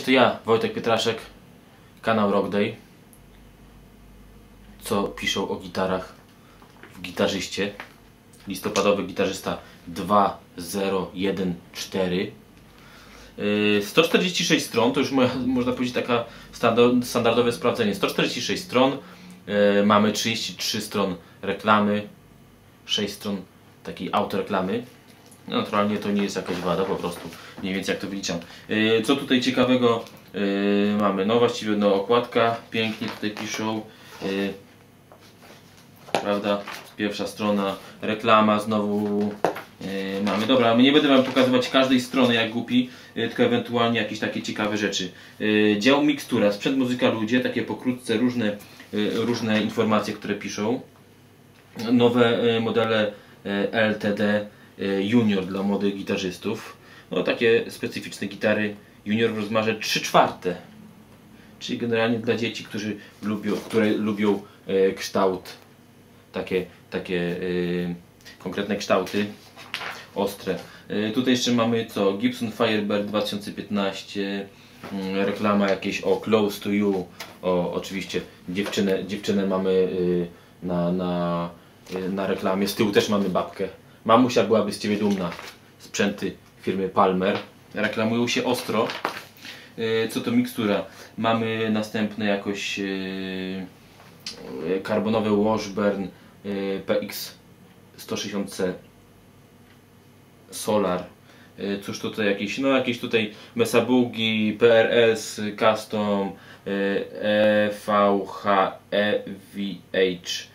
to ja, Wojtek Pietraszek, kanał Rock Day, co piszą o gitarach w Gitarzyście. Listopadowy gitarzysta 2014. 146 stron, to już można powiedzieć taka standardowe sprawdzenie. 146 stron, mamy 33 stron reklamy, 6 stron takiej autoreklamy. No, naturalnie to nie jest jakaś wada, po prostu mniej więcej jak to wyliczam. Co tutaj ciekawego mamy? No właściwie no, okładka, pięknie tutaj piszą, prawda? Pierwsza strona, reklama znowu mamy. Dobra, nie będę wam pokazywać każdej strony jak głupi, tylko ewentualnie jakieś takie ciekawe rzeczy. Dział mikstura, sprzęt, muzyka, ludzie, takie pokrótce różne informacje, które piszą. Nowe modele LTD Junior dla młodych gitarzystów. No takie specyficzne gitary Junior w rozmiarze 3/4. Czyli generalnie dla dzieci, które lubią kształt, takie konkretne kształty, ostre. Tutaj jeszcze mamy co? Gibson Firebird 2015, reklama jakieś o Close to You, oczywiście dziewczynę mamy na reklamie. Z tyłu też mamy babkę. Mamusia byłaby z ciebie dumna. Sprzęty firmy Palmer reklamują się ostro. Co to mikstura? Mamy następne jakoś karbonowe Washburn PX 160C Solar. Cóż tutaj jakieś, no jakieś tutaj Mesa Boogie, PRS Custom, EVH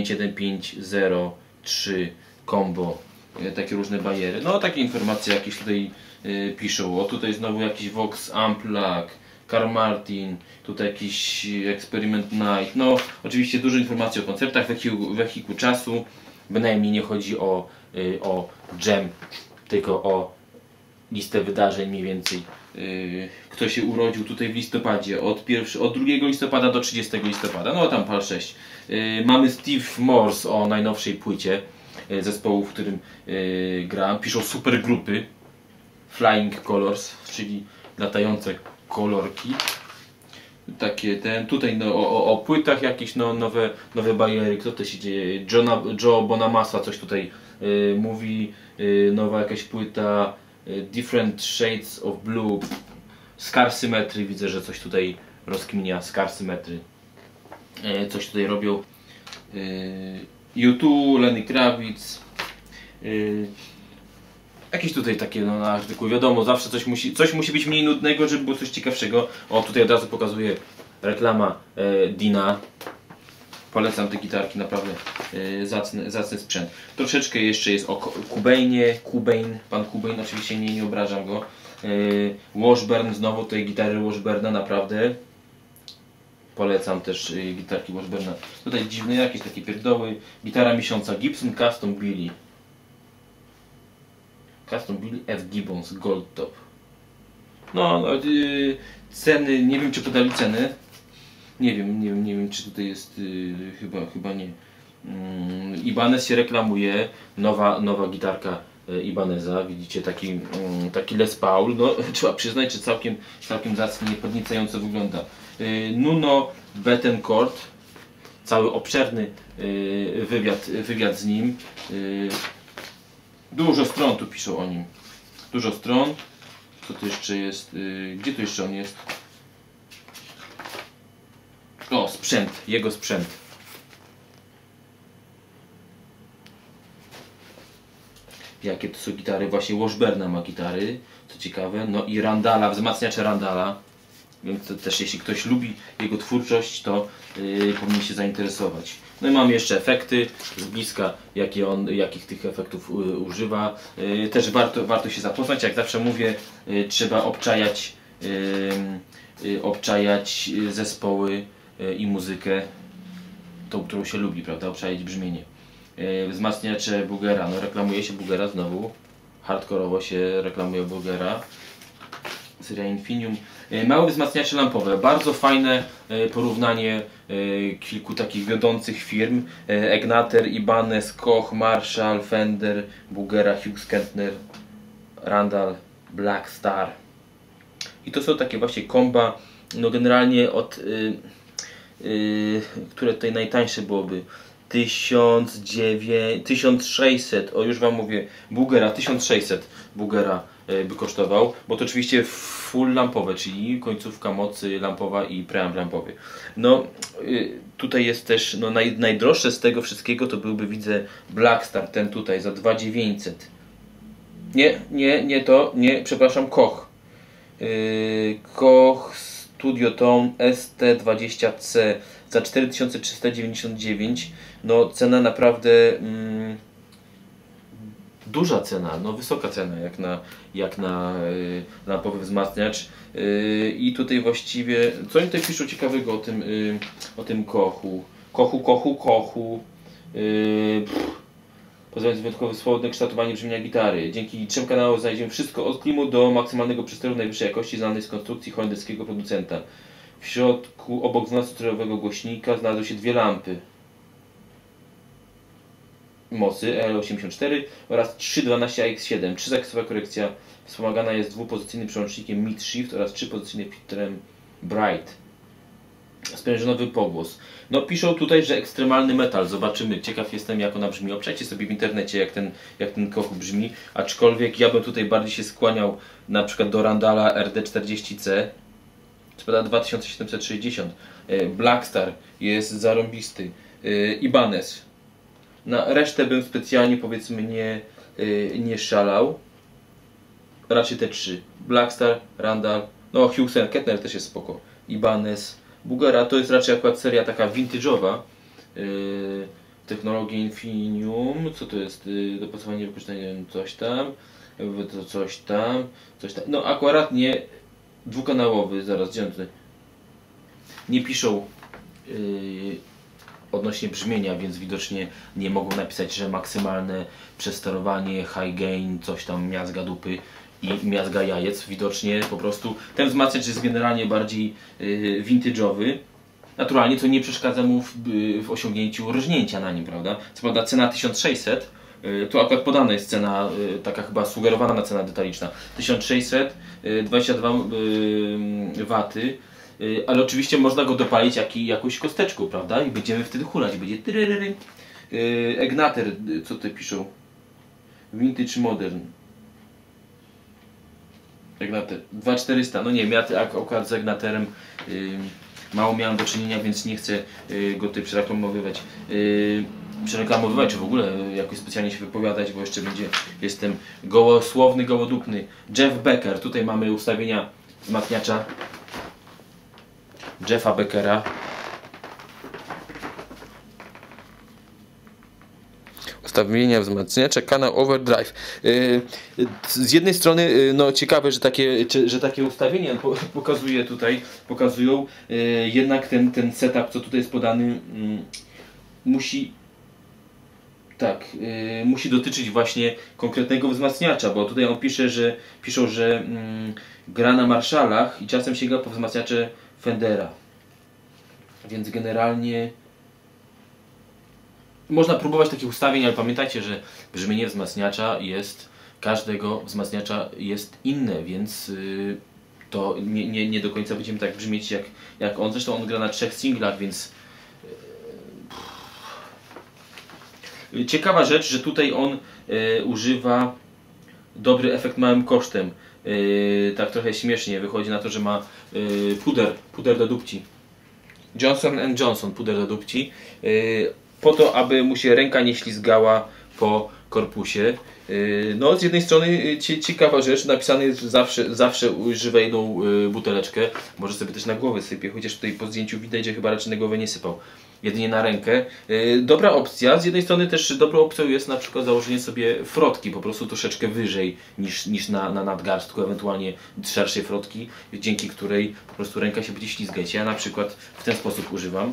51503 Combo, takie różne bariery. No takie informacje jakieś tutaj piszą. O tutaj znowu jakiś Vox Amplag, Carl tutaj jakiś Experiment Night. No oczywiście dużo informacji o koncertach, wehikuł czasu. Bynajmniej nie chodzi o jam, tylko o listę wydarzeń mniej więcej. Kto się urodził tutaj w listopadzie, od 2 listopada do 30 listopada, no tam pal 6. Mamy Steve Morse o najnowszej płycie zespołu, w którym gra. Piszą super grupy, Flying Colors, czyli latające kolorki. Takie tutaj no, o płytach jakieś no, nowe bariery. Kto to się dzieje? Joe Bonamassa coś tutaj mówi. Nowa jakaś płyta, Different Shades of Blue, Scar Symmetry, widzę, że coś tutaj rozkminia, Scar Symmetry, coś tutaj robią. U2, Lenny Kravitz, jakieś tutaj takie no, na artykuł, wiadomo, zawsze coś musi być mniej nudnego, żeby było coś ciekawszego. O, tutaj od razu pokazuję reklama Dina. Polecam te gitarki, naprawdę zacny sprzęt. Troszeczkę jeszcze jest o Cobain, pan Cobain, oczywiście nie obrażam go. Washburn, znowu tej gitary Washburna, naprawdę polecam też gitarki Washburna. Tutaj dziwne jakieś takie pierdoły. Gitara miesiąca Gibson Custom Billy F. Gibbons Gold Top. No ceny, nie wiem czy podali ceny. Nie wiem czy tutaj jest, chyba nie. Ibanez się reklamuje, nowa gitarka Ibaneza, widzicie taki Les Paul, no trzeba przyznać, że całkiem zacnie, podniecająco wygląda. Nuno Bettencourt, cały obszerny wywiad z nim. Dużo stron tu piszą o nim, dużo stron. Co tu jeszcze jest, gdzie tu jeszcze on jest? O, sprzęt, jego sprzęt. Jakie to są gitary? Właśnie Washburna ma gitary, co ciekawe. No i Randala, wzmacniacze Randala. Więc to też jeśli ktoś lubi jego twórczość, to powinien się zainteresować. No i mamy jeszcze efekty z bliska, jakich tych efektów używa. Też warto się zapoznać. Jak zawsze mówię, trzeba obczajać zespoły i muzykę, tą, którą się lubi, prawda? Obczaić brzmienie. Wzmacniacze Boogera, no reklamuje się Boogera znowu, hardkorowo się reklamuje Boogera. Seria Infinium. Małe wzmacniacze lampowe, bardzo fajne porównanie kilku takich wiodących firm. Egnater, Ibanez, Koch, Marshall, Fender, Boogera, Hughes, Kentner, Randall, Black Star. I to są takie właśnie komba, no generalnie od, które tutaj najtańsze byłoby, 1600, o już Wam mówię, Bugera, 1600 Bugera by kosztował, bo to oczywiście full lampowe, czyli końcówka mocy lampowa i preamp lampowy. No tutaj jest też, no najdroższe z tego wszystkiego to byłby, widzę, Blackstar, ten tutaj za 2900. Nie, przepraszam, Koch. Koch Studio Tone ST20C za 4399. No cena naprawdę duża cena, no wysoka cena jak na lampowy wzmacniacz. I tutaj właściwie, co oni tutaj piszą ciekawego o tym Kochu? Kochu. Pozwalając wyjątkowo swobodne kształtowanie brzmienia gitary. Dzięki 3 kanałom znajdziemy wszystko od klimu do maksymalnego przesteru najwyższej jakości znanej z konstrukcji holenderskiego producenta. W środku, obok 12-strojowego głośnika, znalazły się dwie lampy mocy L84 oraz 312AX7. 3-zakresowa korekcja wspomagana jest dwupozycyjnym przełącznikiem Mid-Shift oraz 3-pozycyjnym filtrem Bright. Sprężynowy pogłos. No piszą tutaj, że ekstremalny metal. Zobaczymy. Ciekaw jestem, jak ona brzmi. Obczajcie sobie w internecie, jak ten Koch brzmi. Aczkolwiek ja bym tutaj bardziej się skłaniał na przykład do Randala RD40C. Spada 2760. Blackstar jest zarąbisty. Ibanez. Na resztę bym specjalnie, powiedzmy, nie szalał. Raczej te trzy. Blackstar, Randall, no Hughes Kettner też jest spoko. Ibanez. Bugera to jest raczej akurat seria taka vintage'owa. Technologia Infinium. Co to jest? Dopasowanie wykorzystania coś tam. No akurat nie dwukanałowy. Zaraz, gdzie on tutaj? Nie piszą odnośnie brzmienia, więc widocznie nie mogą napisać, że maksymalne przesterowanie, high gain, coś tam, miazga dupy i miazga jajec. Widocznie po prostu ten wzmacniacz jest generalnie bardziej vintage'owy. Naturalnie to nie przeszkadza mu w osiągnięciu rżnięcia na nim, prawda? Co prawda cena 1600, tu akurat podana jest cena, taka chyba sugerowana cena detaliczna. 1600, 22 waty. Ale oczywiście można go dopalić jakąś kosteczką, prawda? I będziemy wtedy hulać. Będzie tyryryry. Egnater, co tutaj piszą? Vintage Modern. Egnater 2400. No nie wiem, ja akurat z Egnaterem mało miałem do czynienia, więc nie chcę go tutaj przereklamowywać. Czy w ogóle jakoś specjalnie się wypowiadać, bo jeszcze jestem gołosłowny, gołodupny. Jeff Becker. Tutaj mamy ustawienia wzmacniacza Jeffa Beckera. Ustawienia wzmacniacza, kanał Overdrive. Z jednej strony no ciekawe, że takie ustawienia pokazują jednak ten setup, co tutaj jest podany, musi dotyczyć właśnie konkretnego wzmacniacza, bo tutaj on piszą, że gra na Marshallach i czasem sięga po wzmacniacze Fendera. Więc generalnie można próbować takich ustawień, ale pamiętajcie, że brzmienie wzmacniacza każdego wzmacniacza jest inne, więc to nie do końca będziemy tak brzmieć jak on. Zresztą on gra na 3 singlach, więc ciekawa rzecz, że tutaj on używa dobry efekt małym kosztem. Tak trochę śmiesznie wychodzi na to, że ma puder do dupci. Johnson & Johnson puder do dupci. Po to, aby mu się ręka nie ślizgała po korpusie. No z jednej strony ciekawa rzecz, napisane jest, że zawsze używa jedną buteleczkę. Może sobie też na głowę sypie, chociaż tutaj po zdjęciu widać, że chyba raczej na głowę nie sypał. Jedynie na rękę. Dobra opcja. Z jednej strony też dobrą opcją jest na przykład założenie sobie frotki, po prostu troszeczkę wyżej niż na nadgarstku, ewentualnie szerszej frotki, dzięki której po prostu ręka się będzie ślizgać. Ja na przykład w ten sposób używam.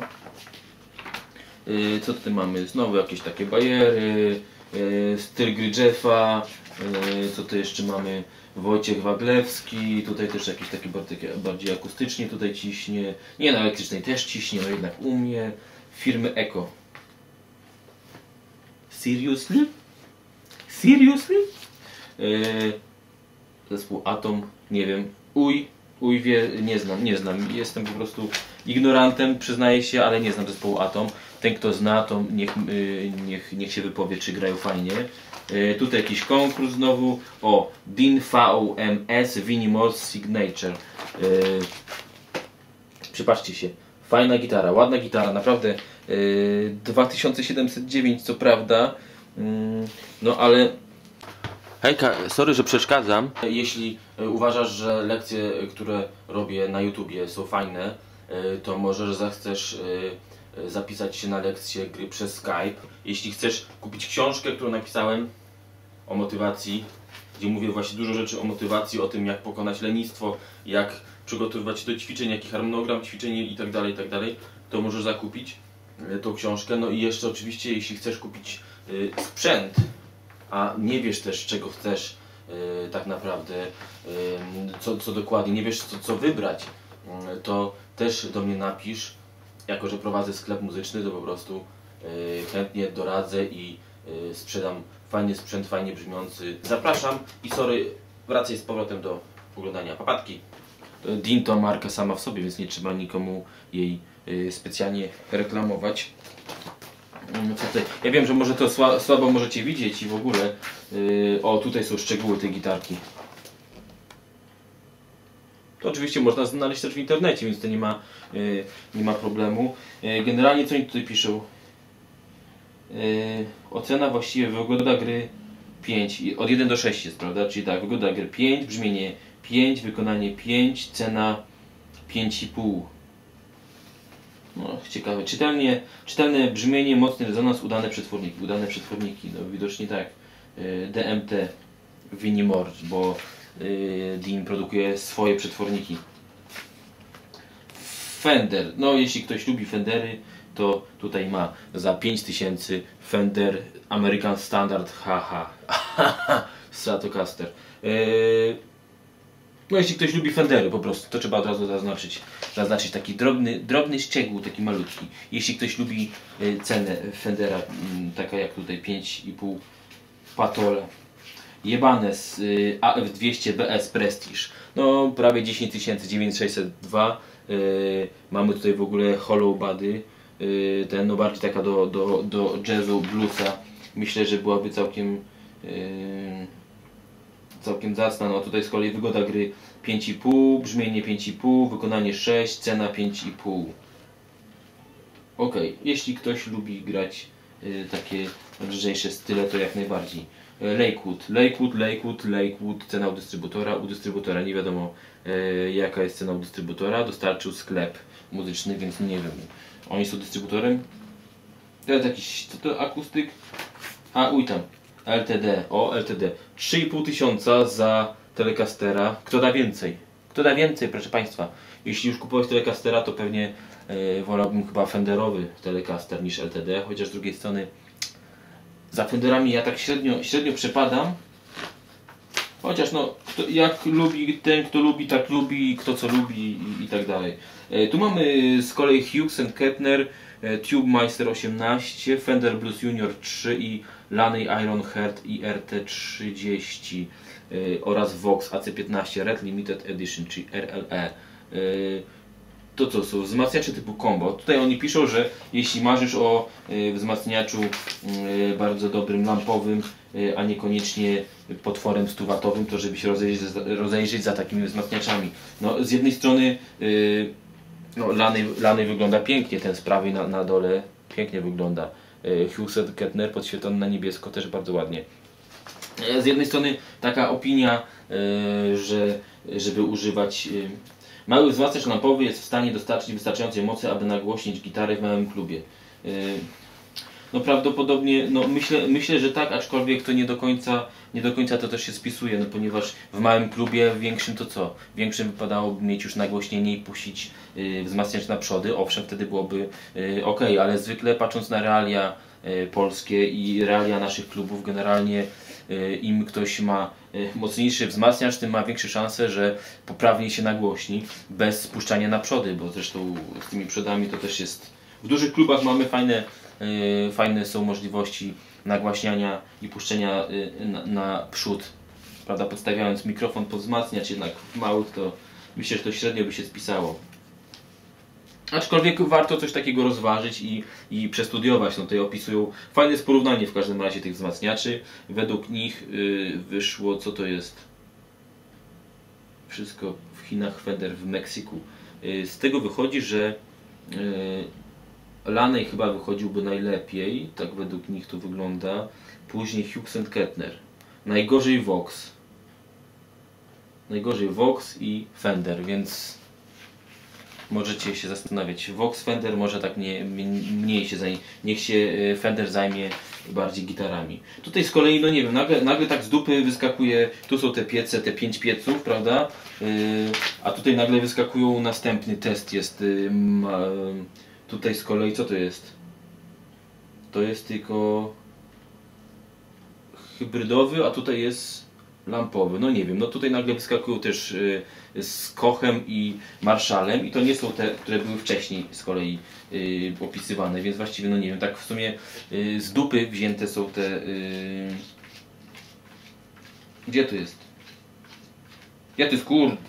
Co tutaj mamy? Znowu jakieś takie bajery, styl gry Jeffa, co tu jeszcze mamy? Wojciech Waglewski, tutaj też jakieś takie bardziej akustycznie tutaj ciśnie. Nie, na elektrycznej też ciśnie, no jednak umie. Firmy Eko. Seriously? Seriously? Zespół Atom, nie wiem. UIwie nie znam. Jestem po prostu ignorantem, przyznaję się, ale nie znam zespołu Atom. Ten kto zna, to niech się wypowie, czy grają fajnie. Tutaj jakiś konkurs znowu. O, DIN VMS Vinimals Signature. Przypatrzcie się. Fajna gitara, ładna gitara, naprawdę 2709 co prawda, no ale hejka, sorry, że przeszkadzam. Jeśli uważasz, że lekcje, które robię na YouTubie są fajne, to możesz zechcesz zapisać się na lekcję gry przez Skype. Jeśli chcesz kupić książkę, którą napisałem o motywacji, gdzie mówię właśnie dużo rzeczy o motywacji, o tym jak pokonać lenistwo, jak przygotowywać się do ćwiczeń, jaki harmonogram ćwiczeń i tak dalej, to możesz zakupić tą książkę. No i jeszcze oczywiście, jeśli chcesz kupić sprzęt, a nie wiesz też czego chcesz tak naprawdę, co dokładnie, nie wiesz co wybrać, to też do mnie napisz. Jako że prowadzę sklep muzyczny, to po prostu chętnie doradzę i sprzedam fajny sprzęt, fajnie brzmiący. Zapraszam i sorry, wracaj z powrotem do oglądania. Papatki! DIN to marka sama w sobie, więc nie trzeba nikomu jej specjalnie reklamować. Co tutaj? Ja wiem, że może to słabo możecie widzieć i w ogóle. O, tutaj są szczegóły tej gitarki. To oczywiście można znaleźć też w internecie, więc to nie ma problemu. Generalnie co oni tutaj piszą? Ocena właściwie, wygoda gry 5, od 1 do 6 jest, prawda? Czyli tak, wygoda gry 5, brzmienie 5, wykonanie 5, cena 5,5. No, ciekawe. Czytelne brzmienie, mocny rezonans, udane przetworniki. No widocznie tak. DMT, Vinimals, bo DIN produkuje swoje przetworniki. Fender, no jeśli ktoś lubi Fendery, to tutaj ma za 5000 Fender American Standard Stratocaster. No jeśli ktoś lubi Fendery po prostu, to trzeba od razu zaznaczyć taki drobny szczegół, taki malutki. Jeśli ktoś lubi cenę Fendera, taka jak tutaj 5,5 Patol Ibanez AF200 BS Prestige, no prawie 10 000, 9602. Mamy tutaj w ogóle hollow body, ten no bardziej taka do jazzu, bluesa. Myślę, że byłaby całkiem zacna. No tutaj z kolei wygoda gry 5,5, brzmienie 5,5, wykonanie 6, cena 5,5. Ok, jeśli ktoś lubi grać takie lżejsze style, to jak najbardziej. Lakewood, cena u dystrybutora nie wiadomo jaka jest cena u dystrybutora, dostarczył sklep muzyczny, więc nie wiem. Oni są dystrybutorem. To jest jakiś, co to akustyk? A uj tam, LTD, LTD. 3500 za Telecastera. Kto da więcej? Kto da więcej, proszę Państwa? Jeśli już kupowałeś Telecastera, to pewnie wolałbym chyba Fenderowy Telecaster niż LTD, chociaż z drugiej strony za Fenderami ja tak średnio przepadam. Chociaż no, jak lubi ten, kto lubi, tak lubi, kto co lubi i tak dalej. Tu mamy z kolei Hughes & Kettner, Tubemeister 18, Fender Blues Junior 3 i Laney Ironheart IRT30 oraz Vox AC15 Red Limited Edition, czyli RLE. To co są wzmacniacze typu combo. Tutaj oni piszą, że jeśli marzysz o wzmacniaczu bardzo dobrym, lampowym, a niekoniecznie potworem 100W, to żeby się rozejrzeć za takimi wzmacniaczami. No, z jednej strony no, Laney wygląda pięknie, ten z prawej na dole pięknie wygląda. Hughes & Kettner podświetlony na niebiesko też bardzo ładnie. Z jednej strony taka opinia, że żeby używać mały wzmacniacz lampowy jest w stanie dostarczyć wystarczającej mocy, aby nagłośnić gitarę w małym klubie. No prawdopodobnie, no myślę, że tak, aczkolwiek to nie do końca to też się spisuje, no ponieważ w małym klubie, w większym to co? W większym wypadałoby mieć już nagłośnienie i puścić wzmacniacz na przody, owszem, wtedy byłoby ok, ale zwykle patrząc na realia polskie i realia naszych klubów, generalnie im ktoś ma mocniejszy wzmacniacz, tym ma większe szanse, że poprawnie się nagłośni bez spuszczania na przody, bo zresztą z tymi przodami to też jest... W dużych klubach mamy fajne są możliwości nagłaśniania i puszczenia na przód, prawda, podstawiając mikrofon pod wzmacniacz, jednak w małych to myślę, że to średnio by się spisało. Aczkolwiek warto coś takiego rozważyć i przestudiować. No tutaj opisują, fajne jest porównanie w każdym razie tych wzmacniaczy. Według nich wyszło, co to jest? Wszystko w Chinach, Fender w Meksyku. Z tego wychodzi, że Laney chyba wychodziłby najlepiej, tak według nich to wygląda. Później Hughes & Kettner. Najgorzej Vox. Najgorzej Vox i Fender, więc możecie się zastanawiać. Vox, Fender, może tak mniej się zajmie. Niech się Fender zajmie bardziej gitarami. Tutaj z kolei, no nie wiem, nagle tak z dupy wyskakuje, tu są te piece, te 5 pieców, prawda? A tutaj nagle wyskakują, następny test jest. Tutaj z kolei, co to jest? To jest tylko hybrydowy, a tutaj jest lampowy. No nie wiem, no tutaj nagle wyskakują też z Kochem i Marshallem i to nie są te, które były wcześniej z kolei opisywane, więc właściwie no nie wiem, tak w sumie z dupy wzięte są te... Gdzie to jest? Ja to jest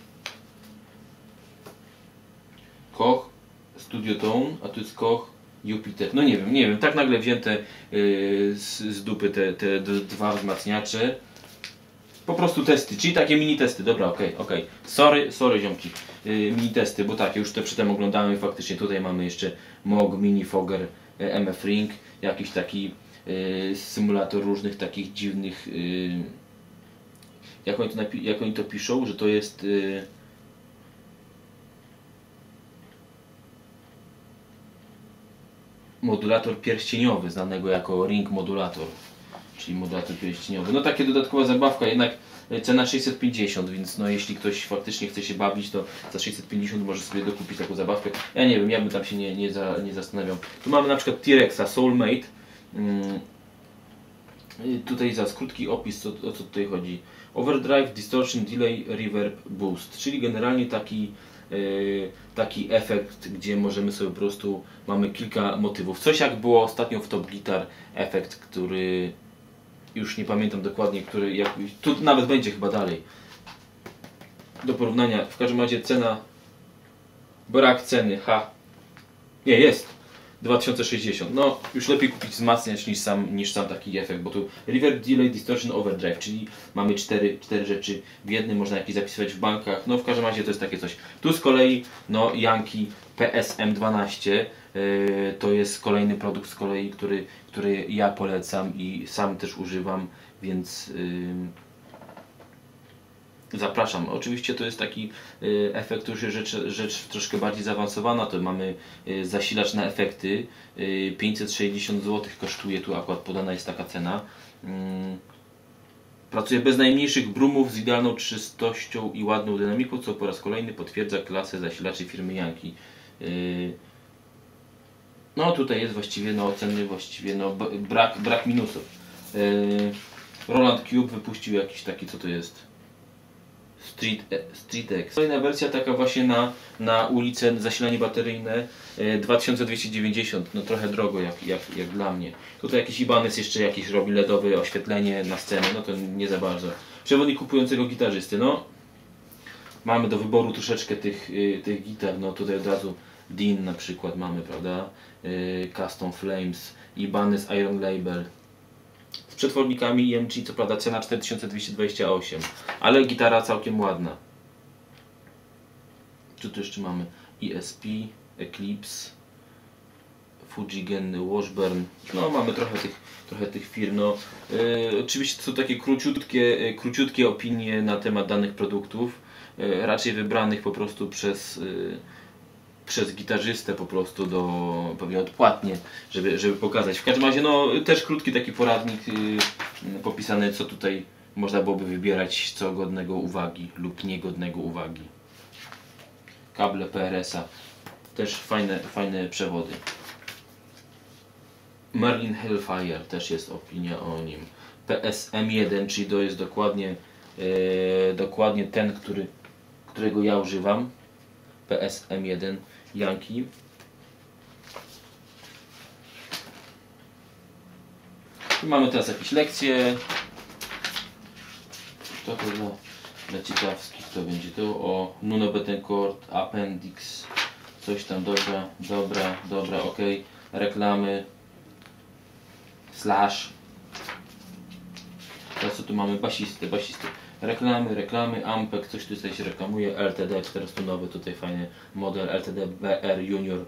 Koch, Studio Tone, a tu jest Koch, Jupiter. No nie wiem, tak nagle wzięte z dupy te dwa wzmacniacze. Po prostu testy, czyli takie mini testy, dobra, okej. Sorry ziomki, mini testy, bo tak, już te przedtem oglądałem i faktycznie tutaj mamy jeszcze Moog Mini Fogger MF Ring, jakiś taki symulator różnych takich dziwnych, jak oni to piszą, że to jest modulator pierścieniowy, znanego jako ring modulator. Czyli modulator pierścieniowy. No takie dodatkowa zabawka, jednak cena 650, więc no jeśli ktoś faktycznie chce się bawić, to za 650 może sobie dokupić taką zabawkę. Ja nie wiem, ja bym tam się nie zastanawiał. Tu mamy na przykład T-Rexa Soulmate. Tutaj za krótki opis, o co tutaj chodzi. Overdrive, Distortion, Delay, Reverb, Boost. Czyli generalnie taki efekt, gdzie możemy sobie po prostu, mamy kilka motywów. Coś jak było ostatnio w Top Guitar, efekt, który już nie pamiętam dokładnie, który tu nawet będzie chyba dalej. Do porównania, w każdym razie cena, brak ceny, nie, jest 2060. No, już lepiej kupić wzmacniacz niż sam taki efekt, bo tu Reverb, Delay, Distortion, Overdrive, czyli mamy cztery rzeczy w jednym, można jakieś zapisywać w bankach, no w każdym razie to jest takie coś. Tu z kolei, no Yankee PSM12, to jest kolejny produkt z kolei, który ja polecam i sam też używam, więc zapraszam. Oczywiście to jest taki efekt, już jest rzecz troszkę bardziej zaawansowana. To mamy zasilacz na efekty. 560 zł kosztuje, tu akurat podana jest taka cena. Pracuje bez najmniejszych brumów, z idealną czystością i ładną dynamiką, co po raz kolejny potwierdza klasę zasilaczy firmy Yankee. No tutaj jest właściwie, no oceny właściwie, no brak minusów. Roland Cube wypuścił jakiś taki, co to jest? StreetX. Kolejna wersja taka właśnie na ulicę, zasilanie bateryjne 2290, no trochę drogo jak dla mnie. Tutaj jakiś Ibanez jeszcze jakiś robi LEDowe oświetlenie na scenę, no to nie za bardzo. Przewodnik kupującego gitarzysty, no mamy do wyboru troszeczkę tych gitar, no tutaj od razu Dean na przykład mamy, prawda, Custom Flames, Ibanez Iron Label. Z przetwornikami EMG, co prawda cena 4228, ale gitara całkiem ładna. Co tu jeszcze mamy? ESP, Eclipse, Fujigen, Washburn. No mamy trochę tych firm. No, oczywiście to są takie króciutkie opinie na temat danych produktów, raczej wybranych po prostu przez gitarzystę po prostu pewnie odpłatnie, żeby pokazać. W każdym razie no też krótki taki poradnik popisany, co tutaj można byłoby wybierać, co godnego uwagi lub niegodnego uwagi. Kable PRS-a, też fajne przewody. Merlin Hellfire, też jest opinia o nim. PSM1, czyli to jest dokładnie ten, którego ja używam. PSM1 Yankee. Tu mamy teraz jakieś lekcje. To dla ciekawskich to będzie to o Nuno Bettencourt, Appendix, coś tam, dobra, ok, reklamy, slash, teraz co tu mamy, basisty, reklamy, Ampeg, coś tutaj się reklamuje, LTD, 400 tutaj fajny model, LTD BR Junior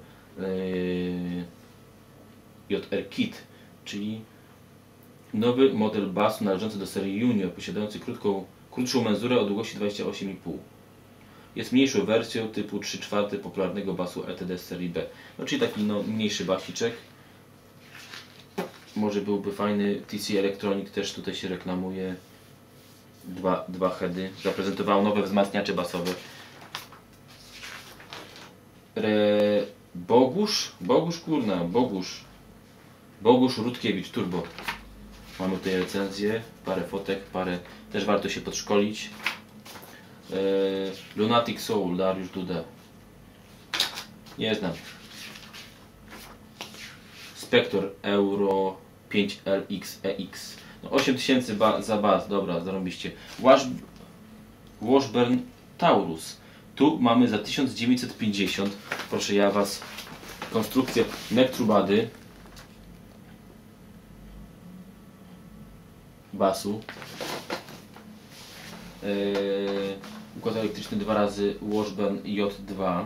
JR Kit, czyli nowy model basu należący do serii Junior, posiadający krótszą menzurę o długości 28,5. Jest mniejszą wersją typu 3/4 popularnego basu LTD z serii B. No, czyli taki mniejszy basiczek. Może byłby fajny. TC Electronic też tutaj się reklamuje. Dwa heady. Zaprezentowało nowe wzmacniacze basowe. Bogusz Rutkiewicz Turbo. Mamy tutaj recenzję, parę fotek, też warto się podszkolić. Lunatic Soul, Dariusz Duda. Nie znam. Spector Euro 5LX EX. No 8000 za bas, dobra, zarobiście. Washburn Taurus. Tu mamy za 1950. Proszę ja was. Konstrukcję Nektrubady. Basu. Układ elektryczny 2 razy Washburn J2.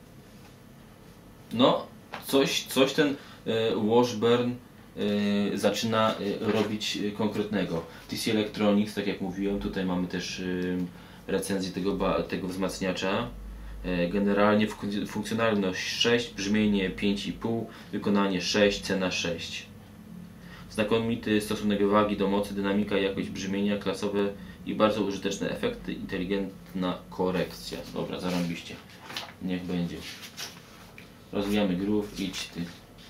No, coś ten Washburn zaczyna robić konkretnego. TC Electronics, tak jak mówiłem, tutaj mamy też recenzję tego wzmacniacza. Generalnie funkcjonalność 6, brzmienie 5,5, wykonanie 6, cena 6. Znakomity stosunek wagi do mocy, dynamika, jakość brzmienia, klasowe i bardzo użyteczne efekty, inteligentna korekcja. Dobra, zarąbiście. Niech będzie. Rozwijamy groove, idź ty.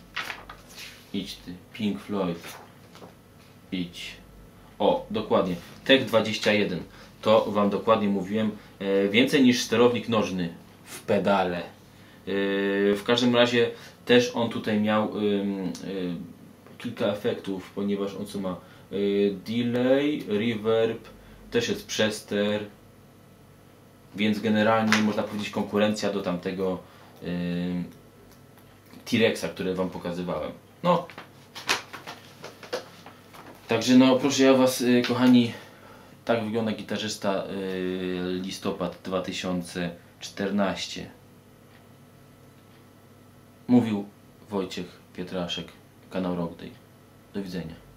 Pink Floyd. Idź. O, dokładnie. Tech 21. To wam dokładnie mówiłem. Więcej niż sterownik nożny w pedale. W każdym razie też on tutaj miał kilka efektów, ponieważ on co ma delay, reverb, też jest przester, więc generalnie można powiedzieć konkurencja do tamtego T-Rexa, który wam pokazywałem. No, także no proszę ja was, kochani, tak wygląda gitarzysta listopad 2014. Mówił Wojciech Pietraszek, kanał Rock Day. Do widzenia.